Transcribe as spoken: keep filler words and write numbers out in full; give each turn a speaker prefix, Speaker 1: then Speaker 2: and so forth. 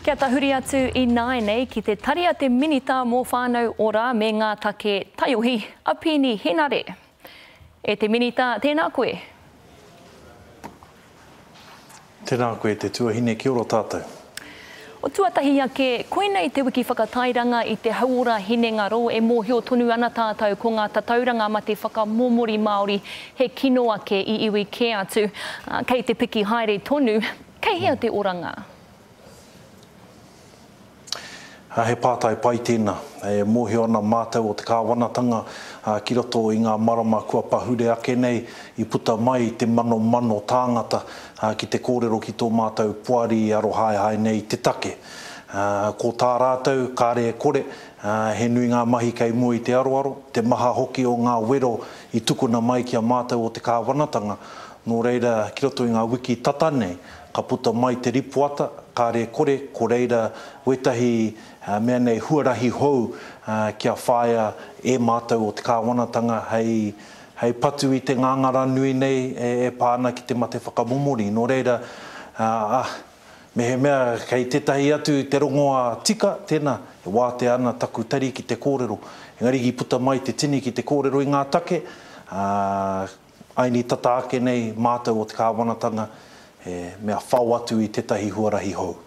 Speaker 1: Kia tahuri atu I nāi nei ki te taria te minita mō whānau ora me ngā take taiohi a Peeni Henare. E te minita, tēnā koe.
Speaker 2: Tēnā koe te tuahine, kia ora tātou.
Speaker 1: O tuatahi ake, koinei te wiki whakatairanga I te hauora hinengaro e mōhio tonu ana tātou ko ngā tatauranga ma te whakamomori Māori he kino ake I iwi ke atu. Uh, kei te piki haere tonu, kei hea te oranga?
Speaker 2: He pātai pai tēnā, e mōhio ana mātou o te kāwanatanga uh, ki roto I ngā marama kua pahure ake nei I puta mai te mano mano tāngata uh, ki te kōrero ki tō mātou puari I aro hae hae nei te take. Uh, ko tā rātou, Karere kore, uh, he nui ngā mahi kei mua I te aroaro, te maha hoki o ngā wero I tukuna mai ki a mātou o te kāwanatanga. Nō reira, ki roto I ngā wiki tatanei, ka puta mai te ripuata, Karere kore, ko reira wetahi uh, mea nei huarahi hou uh, kia whaia e mātou o te kāwanatanga hei, hei patu I te ngangara nui nei e, e pāna ki te mate whakamomori. Nō reira, uh, ah, me he mea kei tetahi atu te rongoa tika, tēnā, e wā te ana taku tari ki te kōrero. Engari ki puta mai te tini ki te kōrero I ngā take, uh, aini tata ake nei mātou o te kāwanatanga, e mea whau atu I tetahi huarahi hou.